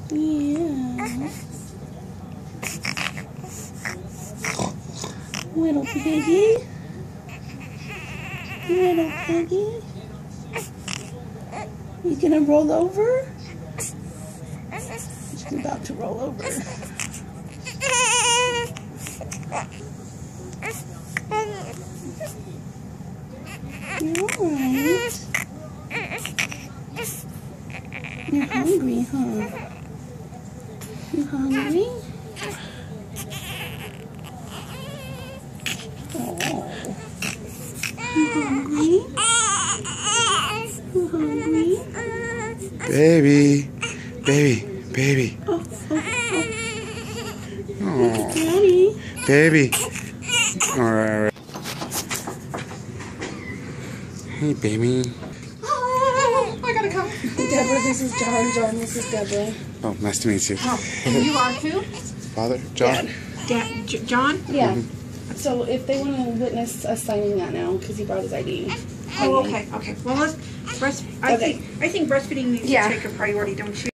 Yeah. Little piggy. Little piggy. You gonna roll over? She's about to roll over. You're alright. You're hungry, huh? You hungry? Oh. You hungry? You hungry? Baby. Baby. Baby. Oh. Oh. Daddy. Baby. Alright. Hey, baby. Oh, I gotta come. Deborah, this is John. John, this is Deborah. Oh, nice to meet you. Oh, and you are too? Father? John? John? Yeah. So if they want to witness us signing that now, because he brought his ID. Oh, okay. Well, let's I think breastfeeding needs to take a priority, don't you?